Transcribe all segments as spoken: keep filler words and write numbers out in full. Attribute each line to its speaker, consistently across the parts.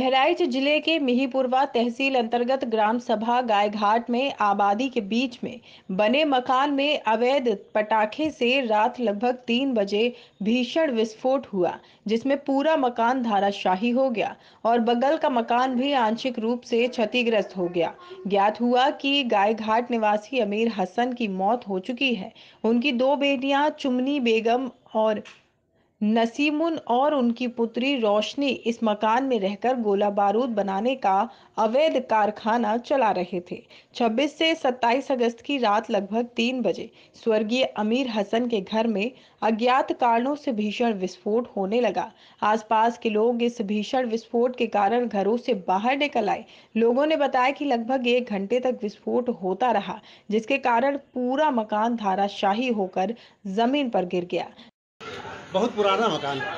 Speaker 1: बहराइच जिले के मिहींपुरवा तहसील अंतर्गत ग्राम सभा गायघाट में आबादी के बीच में बने मकान में अवैध पटाखे से रात लगभग तीन बजे भीषण विस्फोट हुआ, जिसमें पूरा मकान धराशायी हो गया और बगल का मकान भी आंशिक रूप से क्षतिग्रस्त हो गया। ज्ञात हुआ कि गायघाट निवासी अमीर हसन की मौत हो चुकी है। उनकी दो बेटियां चुमनी बेगम और नसीमुन और उनकी पुत्री रोशनी इस मकान में रहकर गोला बारूद बनाने का अवैध कारखाना चला रहे थे। छब्बीस से सत्ताईस अगस्त की रात लगभग तीन बजे स्वर्गीय अमीर हसन के घर में अज्ञात कारणों से भीषण विस्फोट होने लगा। आसपास के लोग इस भीषण विस्फोट के कारण घरों से बाहर निकल आए। लोगों ने बताया कि लगभग एक घंटे तक विस्फोट होता रहा, जिसके कारण पूरा मकान धराशायी होकर जमीन पर गिर गया।
Speaker 2: बहुत पुराना मकान है।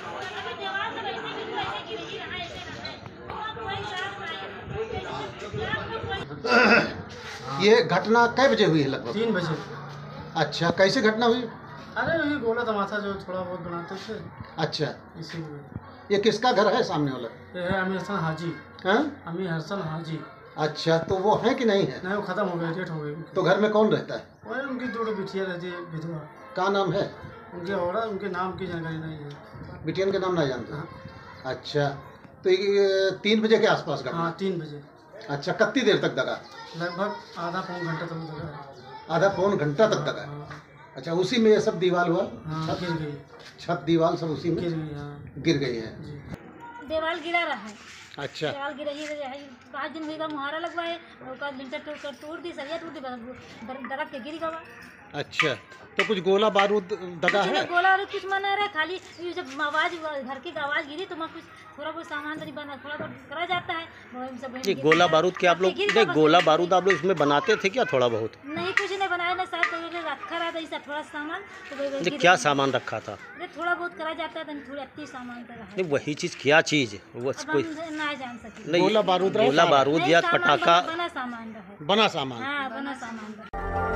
Speaker 2: ये घटना कै बजे हुई है? लगभग
Speaker 3: तीन बजे।
Speaker 2: अच्छा, कैसे घटना हुई?
Speaker 3: अरे वही गोला तमाशा जो थोड़ा बहुत बनाते थे।
Speaker 2: अच्छा,
Speaker 3: इसीलिए।
Speaker 2: ये किसका घर है सामने वाला?
Speaker 3: ये है अमीर हसन हाजी।
Speaker 2: हाँ?
Speaker 3: अमीर हसन हाजी।
Speaker 2: अच्छा, तो वो है कि नहीं है?
Speaker 3: नहीं, वो खत्म हो गए, डेट हो गई।
Speaker 2: तो घर में कौन रहता है?
Speaker 3: वही उनकी दो बिटिया रहती है, विधवा।
Speaker 2: क्या नाम है
Speaker 3: उनके? औरत, उनके नाम की जानकारी नहीं है।
Speaker 2: बिटियन के नाम नहीं जानते?
Speaker 3: हाँ।
Speaker 2: अच्छा, तो ये तीन बजे के आसपास घटना?
Speaker 3: हाँ, तीन बजे।
Speaker 2: अच्छा, कितनी देर तक दगा?
Speaker 3: लगभग आधा पौन घंटा तक दगा।
Speaker 2: आधा पौन घंटा तक दगा?
Speaker 3: हाँ।
Speaker 2: अच्छा, उसी में ये सब दीवार हुआ?
Speaker 3: हाँ, गिर गई।
Speaker 2: छत दीवार सब उसी में
Speaker 3: गिर गई। हाँ,
Speaker 2: गिर गई है।
Speaker 4: देवाल गिरा रहा है।
Speaker 2: अच्छा,
Speaker 4: देवाल गिरा ही है। पाँच दिन हुई मुहारा लगवाए और लिंटर तोड़ तोड़ दी, सरिया तोड़ दी, दरक के गिर गवा।
Speaker 2: अच्छा, तो कुछ गोला बारूद दगा है?
Speaker 4: गोला बारूद कुछ मना रहा है, खाली जब आवाज घर की आवाज गिरी तो मैं कुछ थोड़ा बहुत सामान तो बना, थोड़ा बहुत करा जाता है। सब
Speaker 5: ये गोला बारूद के आप लोग नहीं, गोला बारूद आप लोग इसमें बनाते थे क्या? थोड़ा बहुत
Speaker 4: नहीं, कुछ नहीं बनाया ना, शायद रखा रहा था ऐसा थोड़ा सामान। तो
Speaker 5: क्या सामान रखा था?
Speaker 4: थोड़ा बहुत करा जाता है, थोड़ी अति सामान
Speaker 5: नहीं, वही चीज क्या चीज वो कोई
Speaker 4: नहीं जान सके।
Speaker 5: नहीं, गोला बारूद गोला बारूद या पटाखा
Speaker 4: बना सामान रहा।
Speaker 2: बना सामान?
Speaker 4: हाँ, बना सामान रहा।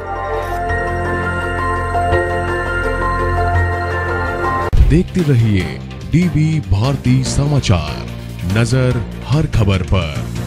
Speaker 6: देखते रहिए डीवी भारती समाचार, नजर हर खबर पर।